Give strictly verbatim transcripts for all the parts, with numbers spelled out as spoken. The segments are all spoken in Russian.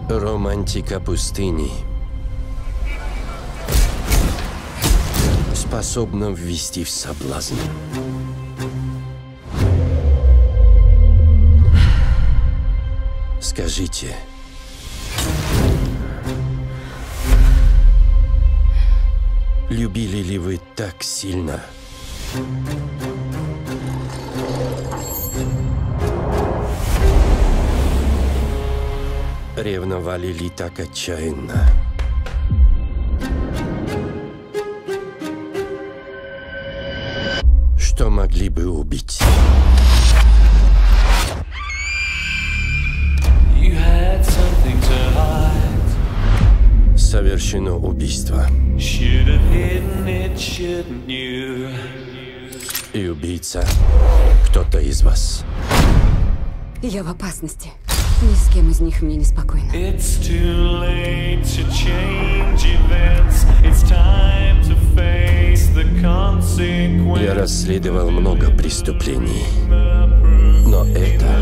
Романтика пустыни способна ввести в соблазн. Скажите, любили ли вы так сильно? Ревновали ли так отчаянно? Что могли бы убить? Совершено убийство. И убийца кто-то из вас. Я в опасности. Ни с кем из них мне неспокойно. Я расследовал много преступлений, но это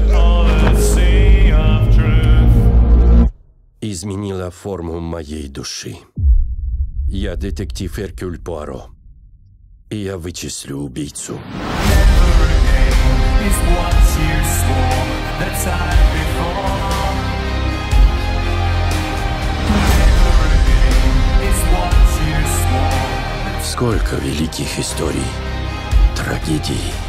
изменило форму моей души. Я детектив Эркюль Пуаро, и я вычислю убийцу. Сколько великих историй, трагедий,